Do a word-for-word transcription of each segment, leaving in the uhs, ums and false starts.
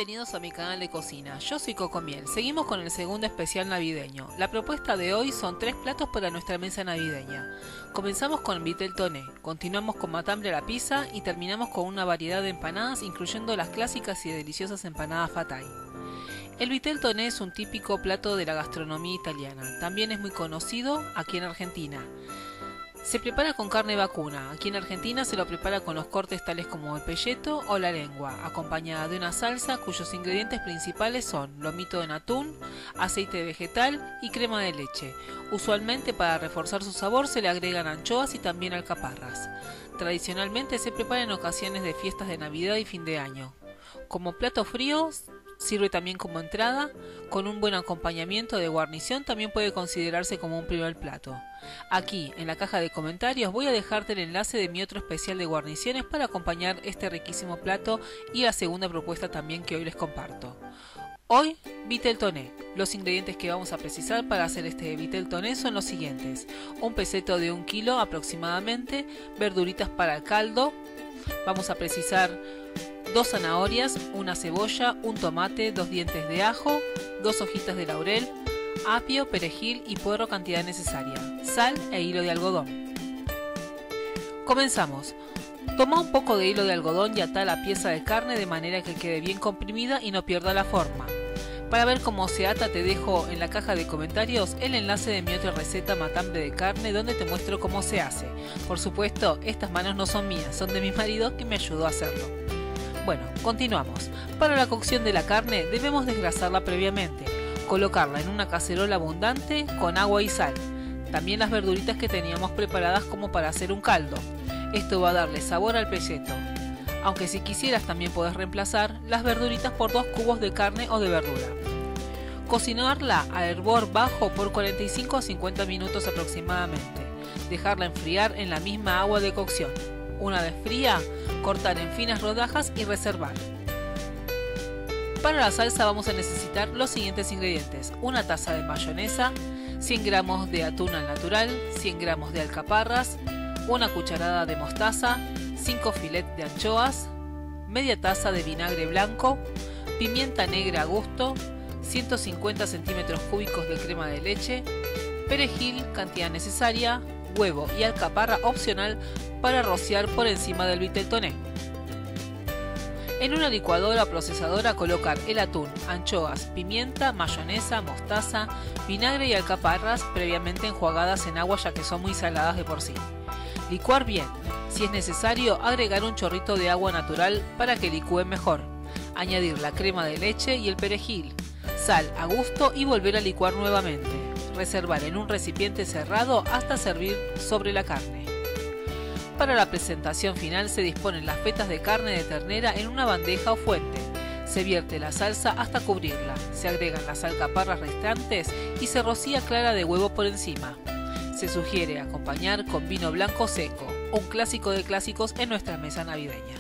Bienvenidos a mi canal de cocina, yo soy Coco Miel. Seguimos con el segundo especial navideño. La propuesta de hoy son tres platos para nuestra mesa navideña. Comenzamos con vitel toné, continuamos con matambre a la pizza y terminamos con una variedad de empanadas incluyendo las clásicas y deliciosas empanadas fatay. El vitel toné es un típico plato de la gastronomía italiana, también es muy conocido aquí en Argentina. Se prepara con carne vacuna. Aquí en Argentina se lo prepara con los cortes tales como el pelleto o la lengua, acompañada de una salsa cuyos ingredientes principales son lomito de atún, aceite vegetal y crema de leche. Usualmente para reforzar su sabor se le agregan anchoas y también alcaparras. Tradicionalmente se prepara en ocasiones de fiestas de Navidad y fin de año. Como plato frío sirve también como entrada, con un buen acompañamiento de guarnición también puede considerarse como un primer plato. Aquí, en la caja de comentarios, voy a dejarte el enlace de mi otro especial de guarniciones para acompañar este riquísimo plato y la segunda propuesta también que hoy les comparto. Hoy, vitel toné. Los ingredientes que vamos a precisar para hacer este vitel toné son los siguientes: un peseto de un kilo aproximadamente, verduritas para el caldo, vamos a precisar dos zanahorias, una cebolla, un tomate, dos dientes de ajo, dos hojitas de laurel, apio, perejil y puerro cantidad necesaria, sal e hilo de algodón. Comenzamos. Toma un poco de hilo de algodón y ata la pieza de carne de manera que quede bien comprimida y no pierda la forma. Para ver cómo se ata te dejo en la caja de comentarios el enlace de mi otra receta matambre de carne donde te muestro cómo se hace. Por supuesto, estas manos no son mías, son de mi marido que me ayudó a hacerlo. Bueno, continuamos. Para la cocción de la carne debemos desgrasarla previamente, colocarla en una cacerola abundante con agua y sal, también las verduritas que teníamos preparadas como para hacer un caldo. Esto va a darle sabor al pelleto, aunque si quisieras también puedes reemplazar las verduritas por dos cubos de carne o de verdura. Cocinarla a hervor bajo por cuarenta y cinco a cincuenta minutos aproximadamente, dejarla enfriar en la misma agua de cocción. Una vez fría, cortar en finas rodajas y reservar. Para la salsa vamos a necesitar los siguientes ingredientes: una taza de mayonesa, cien gramos de atún al natural, cien gramos de alcaparras, una cucharada de mostaza, cinco filetes de anchoas, media taza de vinagre blanco, pimienta negra a gusto, ciento cincuenta centímetros cúbicos de crema de leche, perejil cantidad necesaria, huevo y alcaparra opcional para rociar por encima del vitel toné. En una licuadora o procesadora colocar el atún, anchoas, pimienta, mayonesa, mostaza, vinagre y alcaparras previamente enjuagadas en agua ya que son muy saladas de por sí. Licuar bien. Si es necesario, agregar un chorrito de agua natural para que licúe mejor. Añadir la crema de leche y el perejil, sal a gusto y volver a licuar nuevamente. Reservar en un recipiente cerrado hasta servir sobre la carne. Para la presentación final se disponen las fetas de carne de ternera en una bandeja o fuente. Se vierte la salsa hasta cubrirla, se agregan las alcaparras restantes y se rocía clara de huevo por encima. Se sugiere acompañar con vino blanco seco, un clásico de clásicos en nuestra mesa navideña.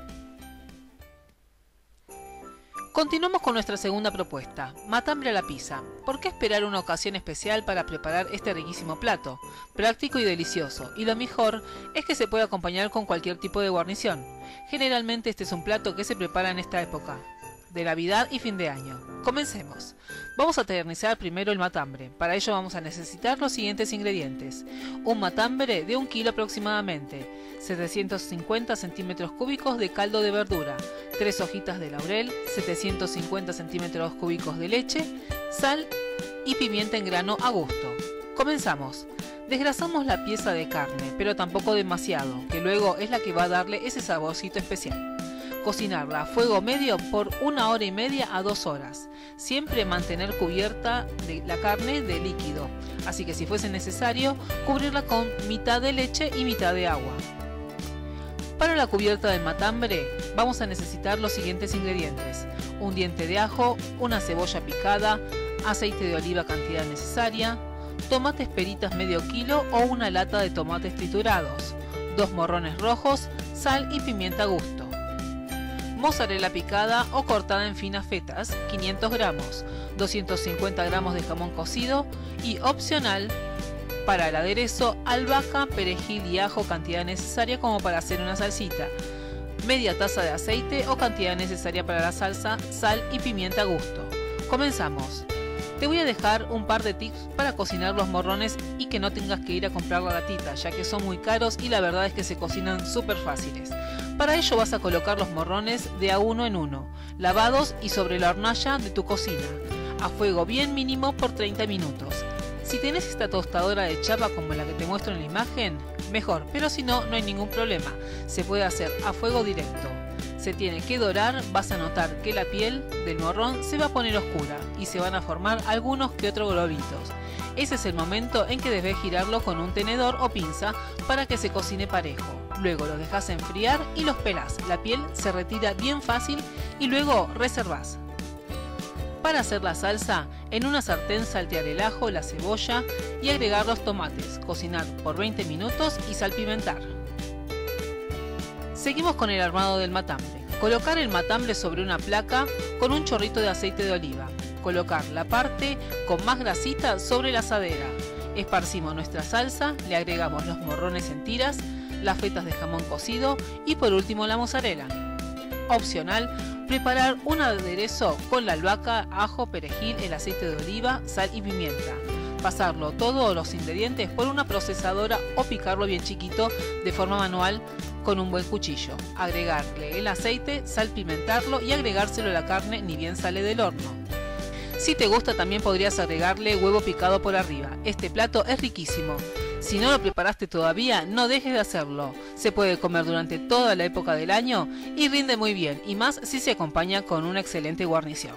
Continuamos con nuestra segunda propuesta, matambre a la pizza. ¿Por qué esperar una ocasión especial para preparar este riquísimo plato? Práctico y delicioso, y lo mejor es que se puede acompañar con cualquier tipo de guarnición. Generalmente este es un plato que se prepara en esta época de Navidad y fin de año. Comencemos. Vamos a ternizar primero el matambre. Para ello vamos a necesitar los siguientes ingredientes: un matambre de un kilo aproximadamente, setecientos cincuenta centímetros cúbicos de caldo de verdura, tres hojitas de laurel, setecientos cincuenta centímetros cúbicos de leche, sal y pimienta en grano a gusto. Comenzamos. Desgrasamos la pieza de carne, pero tampoco demasiado, que luego es la que va a darle ese saborcito especial. Cocinarla a fuego medio por una hora y media a dos horas. Siempre mantener cubierta de la carne de líquido, así que si fuese necesario, cubrirla con mitad de leche y mitad de agua. Para la cubierta del matambre vamos a necesitar los siguientes ingredientes: un diente de ajo, una cebolla picada, aceite de oliva cantidad necesaria, tomates peritas medio kilo o una lata de tomates triturados, dos morrones rojos, sal y pimienta a gusto. Mozzarella picada o cortada en finas fetas, quinientos gramos, doscientos cincuenta gramos de jamón cocido y opcional para el aderezo, albahaca, perejil y ajo cantidad necesaria como para hacer una salsita, media taza de aceite o cantidad necesaria para la salsa, sal y pimienta a gusto. Comenzamos. Te voy a dejar un par de tips para cocinar los morrones y que no tengas que ir a comprar la latita, ya que son muy caros y la verdad es que se cocinan súper fáciles. Para ello vas a colocar los morrones de a uno en uno, lavados y sobre la hornalla de tu cocina, a fuego bien mínimo por treinta minutos. Si tenés esta tostadora de chapa como la que te muestro en la imagen, mejor, pero si no, no hay ningún problema, se puede hacer a fuego directo. Se tiene que dorar, vas a notar que la piel del morrón se va a poner oscura y se van a formar algunos que otros globitos. Ese es el momento en que debes girarlo con un tenedor o pinza para que se cocine parejo. Luego los dejas enfriar y los pelás. La piel se retira bien fácil y luego reservás. Para hacer la salsa, en una sartén saltear el ajo, la cebolla y agregar los tomates, cocinar por veinte minutos y salpimentar. Seguimos con el armado del matambre. Colocar el matambre sobre una placa con un chorrito de aceite de oliva. Colocar la parte con más grasita sobre la asadera. Esparcimos nuestra salsa, le agregamos los morrones en tiras, las fetas de jamón cocido y por último la mozzarella. Opcional, preparar un aderezo con la albahaca, ajo, perejil, el aceite de oliva, sal y pimienta. Pasarlo todos los ingredientes por una procesadora o picarlo bien chiquito de forma manual con un buen cuchillo. Agregarle el aceite, salpimentarlo y agregárselo a la carne ni bien sale del horno. Si te gusta también podrías agregarle huevo picado por arriba. Este plato es riquísimo. Si no lo preparaste todavía, no dejes de hacerlo. Se puede comer durante toda la época del año y rinde muy bien, y más si se acompaña con una excelente guarnición.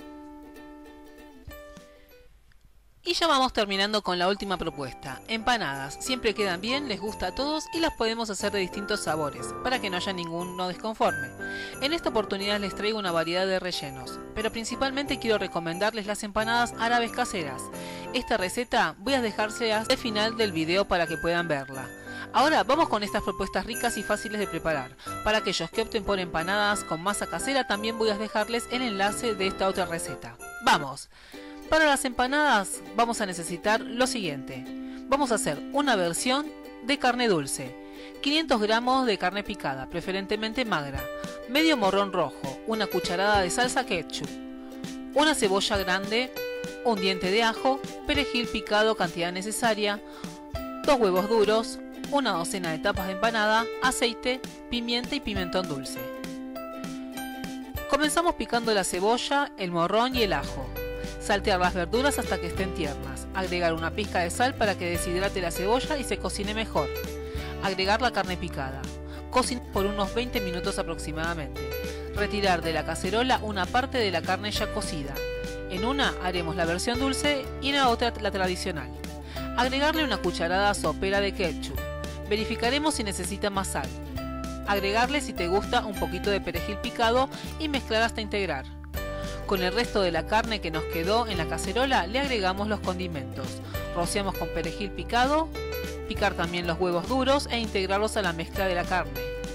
Y ya vamos terminando con la última propuesta. Empanadas. Siempre quedan bien, les gusta a todos y las podemos hacer de distintos sabores, para que no haya ninguno desconforme. En esta oportunidad les traigo una variedad de rellenos, pero principalmente quiero recomendarles las empanadas árabes caseras. Esta receta voy a dejárselas al final del video para que puedan verla. Ahora vamos con estas propuestas ricas y fáciles de preparar. Para aquellos que opten por empanadas con masa casera, también voy a dejarles el enlace de esta otra receta. ¡Vamos! Para las empanadas vamos a necesitar lo siguiente. Vamos a hacer una versión de carne dulce. quinientos gramos de carne picada, preferentemente magra. Medio morrón rojo, una cucharada de salsa ketchup. Una cebolla grande, un diente de ajo, perejil picado cantidad necesaria. Dos huevos duros, una docena de tapas de empanada, aceite, pimienta y pimentón dulce. Comenzamos picando la cebolla, el morrón y el ajo. Saltear las verduras hasta que estén tiernas. Agregar una pizca de sal para que deshidrate la cebolla y se cocine mejor. Agregar la carne picada. Cocinar por unos veinte minutos aproximadamente. Retirar de la cacerola una parte de la carne ya cocida. En una haremos la versión dulce y en la otra la tradicional. Agregarle una cucharada sopera de ketchup. Verificaremos si necesita más sal. Agregarle, si te gusta, un poquito de perejil picado y mezclar hasta integrar. Con el resto de la carne que nos quedó en la cacerola le agregamos los condimentos. Rociamos con perejil picado, picar también los huevos duros e integrarlos a la mezcla de la carne.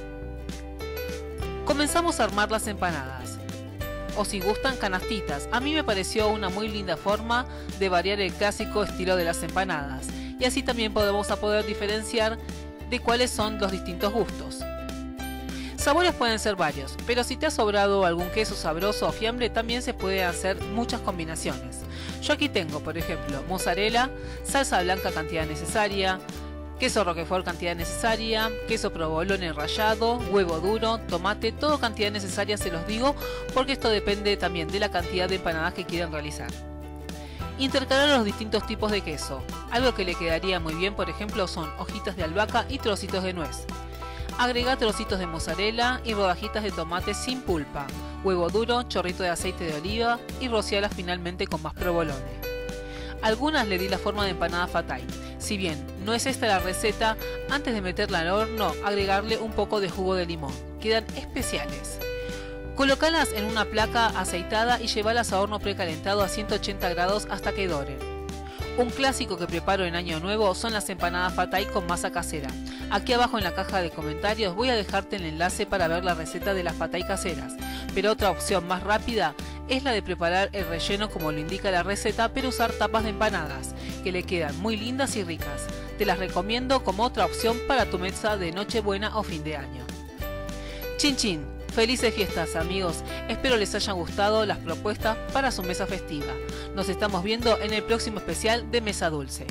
Comenzamos a armar las empanadas. O si gustan, canastitas. A mí me pareció una muy linda forma de variar el clásico estilo de las empanadas. Y así también podemos a poder diferenciar de cuáles son los distintos gustos. Sabores pueden ser varios, pero si te ha sobrado algún queso sabroso o fiambre, también se puede hacer muchas combinaciones. Yo aquí tengo, por ejemplo, mozzarella, salsa blanca cantidad necesaria, queso roquefort cantidad necesaria, queso provolone rallado, huevo duro, tomate, todo cantidad necesaria se los digo, porque esto depende también de la cantidad de empanadas que quieran realizar. Intercalar los distintos tipos de queso. Algo que le quedaría muy bien, por ejemplo, son hojitas de albahaca y trocitos de nuez. Agrega trocitos de mozzarella y rodajitas de tomate sin pulpa, huevo duro, chorrito de aceite de oliva y rocialas finalmente con más provolone. Algunas le di la forma de empanada fatay. Si bien no es esta la receta, antes de meterla al horno, agregarle un poco de jugo de limón. Quedan especiales. Colocalas en una placa aceitada y llevalas a horno precalentado a ciento ochenta grados hasta que doren. Un clásico que preparo en Año Nuevo son las empanadas fatay con masa casera. Aquí abajo en la caja de comentarios voy a dejarte el enlace para ver la receta de las fatay caseras, pero otra opción más rápida es la de preparar el relleno como lo indica la receta, pero usar tapas de empanadas, que le quedan muy lindas y ricas. Te las recomiendo como otra opción para tu mesa de Nochebuena o fin de año. Chin chin, felices fiestas amigos, espero les hayan gustado las propuestas para su mesa festiva. Nos estamos viendo en el próximo especial de Mesa Dulce.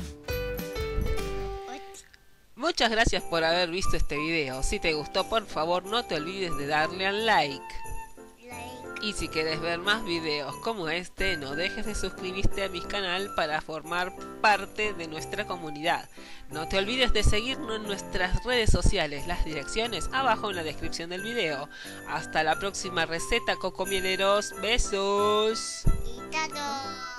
Muchas gracias por haber visto este video. Si te gustó, por favor no te olvides de darle al like. Y si quieres ver más videos como este, no dejes de suscribirte a mi canal para formar parte de nuestra comunidad. No te olvides de seguirnos en nuestras redes sociales, las direcciones abajo en la descripción del video. Hasta la próxima receta, cocomieleros. Besos. Y tato.